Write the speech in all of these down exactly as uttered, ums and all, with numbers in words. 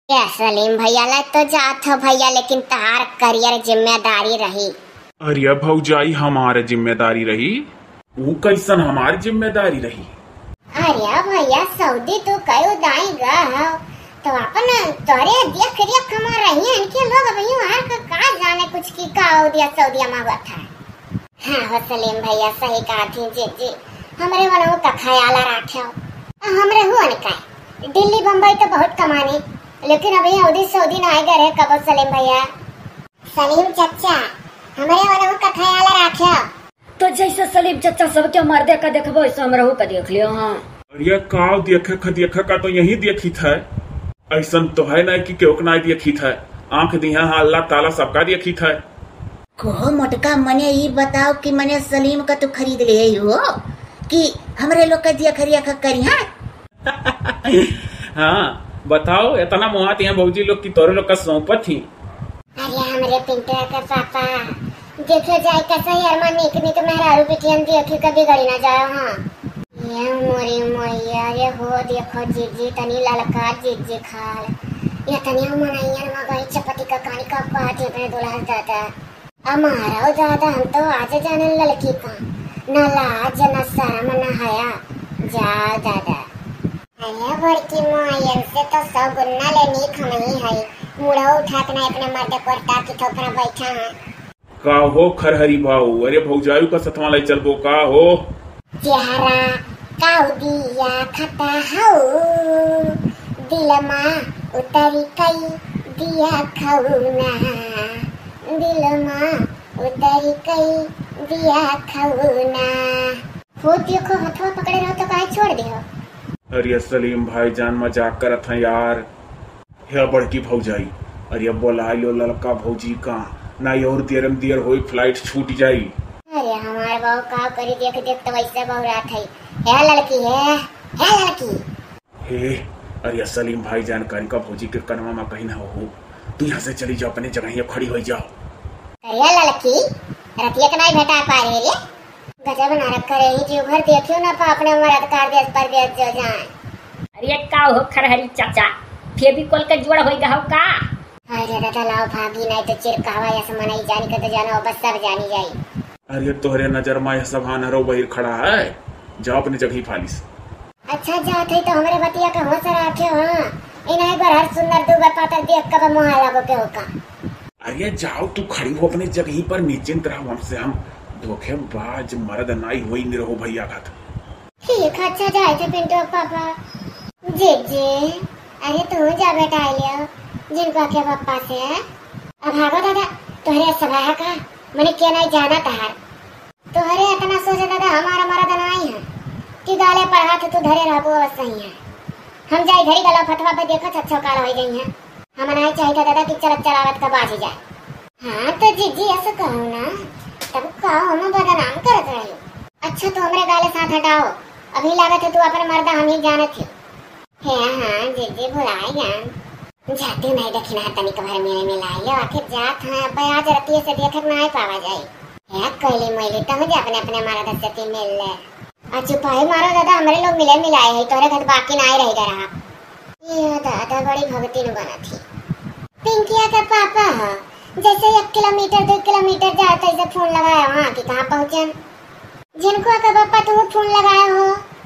क्या सलीम भैया ला तो जात हो भैया, लेकिन तार करियर जिम्मेदारी रही। अरे भौजाई हमारे जिम्मेदारी रही, वो कैसन हमारी जिम्मेदारी रही। अरे भैया सऊदी तो कयो दाई गा तो अपन तोरे देख देख हमार रही हैं इनके लोग भैया हर का का जाने कुछ की का हो दिया सऊदीया में हुआ था। हाँ हो सलीम भैया सही कहा थी जी जी, हमरे वनो का ख्याल रखो। हमरे हुआ न का दिल्ली बम्बई तो बहुत कमाने, लेकिन अभी सऊदी सऊदी ना आए गए कब सलीम भैया। सलीम चचा हमारे वालों का ख्याल रखो। तो जैसे सलीम चचा सबके मर्दे का देखबो ऐसे हमरहू का देख लियो। हाँ अरे का देखे का देखे का तो यही देखी था, ऐसा तो है ना कि केहू ना देखी था। आंख दिया हाँ अल्लाह ताला सबका देखी था। को मोटका मने ये बताओ कि मने सलीम का तो खरीद ले हो कि हमरे लोग का दिया खरिया का करी। हाँ हाँ बताओ इतना मुहात यहाँ भौजी लोग की तोरे लोग का सौंपत थी। अरे हमरे पिंटू का पापा देखो जाए कैसा यार मन निक निक मेहरारू पिटियन देखो कभी गड़ी ना जाओ। हाँ ये मोरी मैया ये हो देखो जीजी तनी ललका जीजी खाल ये तनी मनाइयन मगाई चपटी का कानी का बात अपने दुल्हा दादा हमारा दादा हम तो आज जाने लड़की का न लाज न शर्म न हया जा दादा। अरे बड़की मायन से तो सौ गुना लेनी खमही है, मुड़ा उठा के ना अपने मर्द कोरता की ठोकरा बैठा है। का हो खरहरी भाऊ, अरे भौजायू का सतवा ले चलबो का हो। चेहरा काउ दिया खता हो दिलमा उतरी कई दिया खौना दिलमा उतरी कई दिया खौना। हो देखो हथवा पकड़े रहो तो काहे छोड़ दियो। अरे सलीम भाई जान मजाक करत है यार। हे बड़की भौजाई अरे बोला लो लड़का भौजी का ना और देरम देर होई फ्लाइट छूट जाई। अरे हमारे बहू का करी देख देख तो वैसे बहु रात है। है लड़की है है लड़की हे अरे सलीम भाई जानकारी का भौजी के कनमा में कहीं ना हो, तू यहाँ से चली जाओ अपने जगह ये खड़ी हो जाओ। अरे लड़की रतिया के नहीं भेटा पा रही रे गजब ना रख रही जो घर देखियो ना पा अपने मर्द कार देश पर देश जो जाए। अरे का हो खरहरी चाचा फेविकोल का जोड़ होई गहो का। अरे दादा लाओ भागी नहीं तो चिरकावा ऐसे मनाई जानी के तो जानो बस सब जानी जाई। अरे तोहरे नजर में यह सब हानरो बहिर खड़ा है, जाओ अपनी जगह फालिस। अच्छा जात है तो हमरे बतिया का होश रखे। हाँ इन्हें बार हर सुंदर दो बार पातर देख कब मोह लागो के होका। अरे जाओ तू खड़ी हो अपने जगह पर निश्चिंत रहो, हमसे हम धोखेबाज मर्द नाई हुई निरहो भैया का। ठीक अच्छा जाए थे पिंटू पापा जी जी। अरे तू जा बेटा आइलियो जिनको के पापा से अब भागो दादा तोहरे सभा का मैंने क्या नहीं जाना तहार तोहरे इतना सोचा दादा हमारा मर्द नहीं है कि गाले पर हाथ तू धरे रहबो बस सही है। हम जाए घड़ी गला फटवा पे देखो छछो काल हो गई है। हम नहीं चाहिए दादा कि चलत चलावत का बाज जाए। हाँ तो जीजी ऐसा कहो ना तब कहो हम बदनाम करत रही। अच्छा तो हमरे गाले साथ हटाओ, अभी लागत है तू अपने मर्दा हम ही जाने थे। है हाँ जीजी भुलाए जान जाते नहीं देखना तनिक भर मेरे में लाइयो आखिर जात है अब आज रतिये से देखत नहीं पावा जाए। है कहली मैले तो मुझे अपने अपने मारा दस से मिल ले अच्छा पाए मारो दादा हमारे लोग मिले मिलाए है तोरे घर बाकी नहीं रह गया। ये दादा बड़ी भगती न बना थी। पिंकिया का पापा है जैसे एक किलोमीटर दो किलोमीटर जाते ऐसे फोन लगाया वहाँ की कहाँ पहुँचे जिनको का पापा तुम फोन लगाए हो।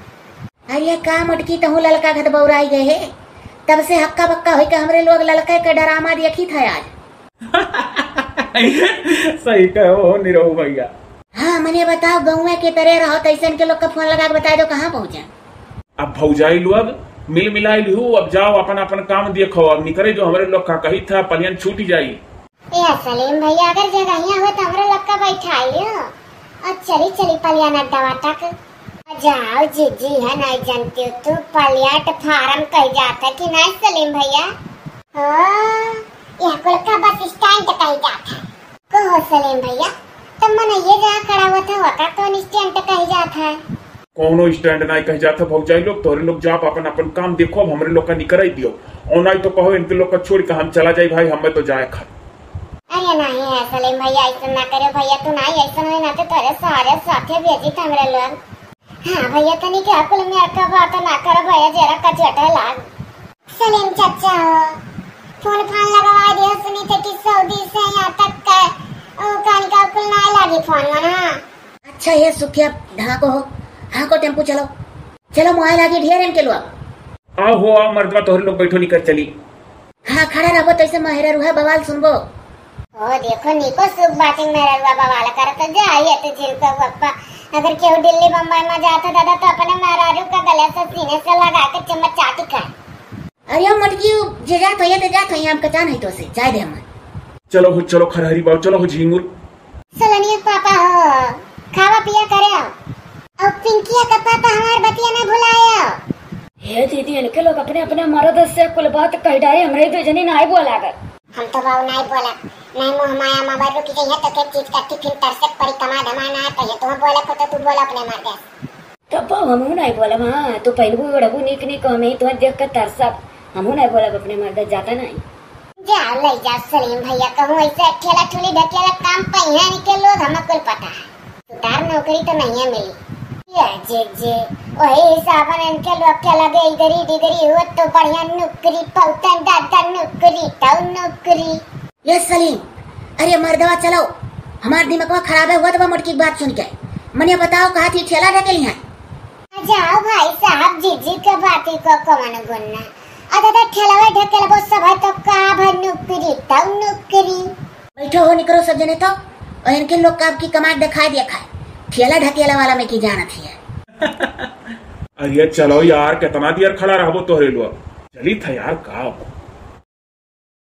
अरे का मटकी तहु ललका घट बौराई गए है तब से हक्का बक्का होई के हमरे लोग ललका के डरामा देखी था आज। सही कहो निरहु भैया। हाँ मने बताओ गौवा के तरह रहो तैसन के लोग का फोन लगा के बता दो कहाँ पहुँचे। अब भौजाई लोग मिल मिलाई लू, अब जाओ अपन अपन काम देखो, अब निकले जो हमारे लोग का कही था पलियन छूट जाई। ए सलीम भैया अगर जगह हो तो हमारे लोग का बैठा लियो और चली चली पलियन अड्डा तक जाओ। जीजी है नहीं जानती तू पलियाट फार्म कह जाता कि नहीं सलीम भैया। यह कुल का बस स्टैंड कह जाता कहो सलीम भैया तब मैंने ये जहाँ खड़ा हुआ था वहाँ तो स्टैंड कह जाता है। कोनो स्टैंड नहीं कह जाता भौजाई लोग, तोरे लोग जाओ अपन अपन काम देखो, अब हमारे लोग का निकल दियो और नहीं तो कहो इनके लोग का छोड़ के हम चला जाए भाई हमें तो जाए खा। अरे नहीं है सलीम भैया ऐसा ना करे भैया तू नहीं ऐसा नहीं ना तो तेरे सारे साथे भेजी थे हमारे लोग। हाँ भैया तनी क्या कुल में का बात ना करो भैया जरा कचटा लाग। सलीम चाचा फोन ना। अच्छा ये सुखिया ढाको हो, ढाको टेम्पू चलो चलो मोबाइल आगे ढेर एम के लो। आओ हो आओ मर्दवा तोहरे लोग बैठो निकल चली। हाँ खड़ा रहो तो ऐसे महरा रुहा बवाल सुनबो। ओ देखो निको सुख बातें मेरा रुआ बवाल करत जाइए तो जिनका पप्पा अगर केहू दिल्ली बम्बई में जाता दादा तो अपने मेहरारू का गले से सीने से लगा के चम्मच चाटी कर। अरे मटकी जे जात हो ये तो जात हो हम कचा नहीं तो से जाय दे हम। चलो हो चलो खरहरी बाबू चलो हो झिंगुर। सलनिया पापा हो खावा पिया करे और पिंकिया का पापा हमार बतिया ना भुलाया। हे दीदी इनके लोग अपने अपने मर्द से कुल बात कह डारे हमरे दो जनी नाई बोला कर। हम तो बाबू नहीं बोला नहीं मोह माया मोबाइल रुकी चाहिए तो के चीज का टिफिन तरसक परी कमा धमा ना तो ये तुम बोला को तो तू बोला अपने मर गया। तब हमहू नहीं बोला हां तो पहलू बड़बू निक निक हमें तो देख कर तरसक हमहू नहीं बोला अपने मर्द जाता नहीं। जा ले जा सलीम भैया कहूँ ऐसे अकेला ठुली ढकेला काम पहिया के लोग हमें कुल पता है। सुतार नौकरी तो नहीं है मिली या जे जे वही हिसाब इनके लोग के लगे इधरी डिगरी हो तो बढ़िया नौकरी पौतन दादा नौकरी ताऊ नौकरी। ये सलीम अरे मर्दवा चलो हमार दिमाग खराब है हुआ तो मटकी की बात सुन के मने बताओ कहा थी ठेला ढकेली है। जाओ भाई साहब जीजी के बाती को कमन गुन्ना अदा ठेला ढकेला वो सब है तो का भर नौकरी ताऊ नौकरी। बैठो हो निकलो सब जने तो और इनके लोग का आपकी कमांड दिखाई दिया खाए ठेला ढकेला वाला में की जाना थी। अरे चलो यार कितना देर खड़ा रहो तोहरे लोग चली था यार का